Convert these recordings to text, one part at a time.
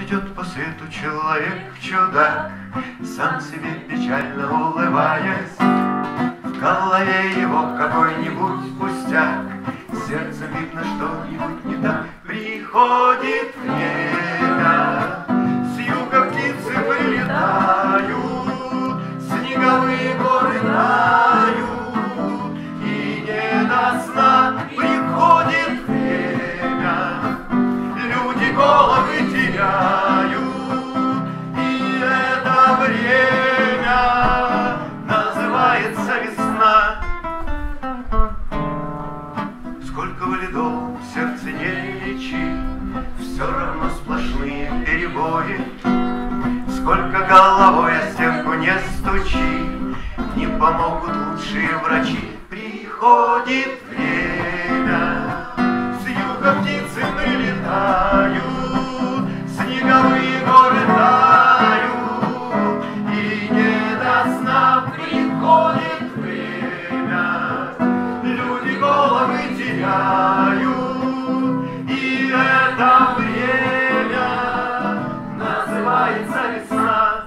Идет по свету человек-чудак, сам себе печально улыбаясь. В голове его какой-нибудь пустяк, сердцем видно что-нибудь не так. Приходит время, с юга птицы прилетают, снеговые горы тают, и не до сна. Приходит время, люди головы теряют, и это время называется весна. Сколько бы льдов в сердце не лечи, все равно сплошные перебои. Сколько головой о стенку не стучи, не помогут лучшие врачи. Приходит время, с юга птицы прилетают, снеговые горы тают, и не до сна. Приходит время, люди головы теряют, и это время называется весна.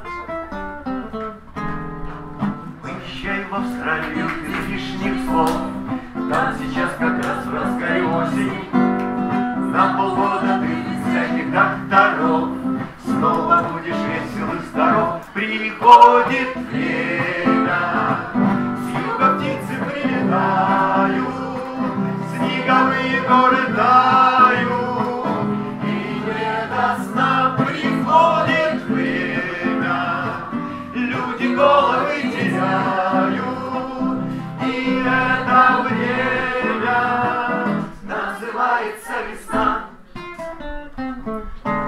Поезжай в Австралию без лишних слов, там сейчас как раз в разгаре осени. На полгода ты без всяких докторов снова будешь весел и здоров. Приходит время, с юга птицы прилетают, снеговые горы тают, и не до сна. Приходит время, люди головы теряют, и это время называется весна.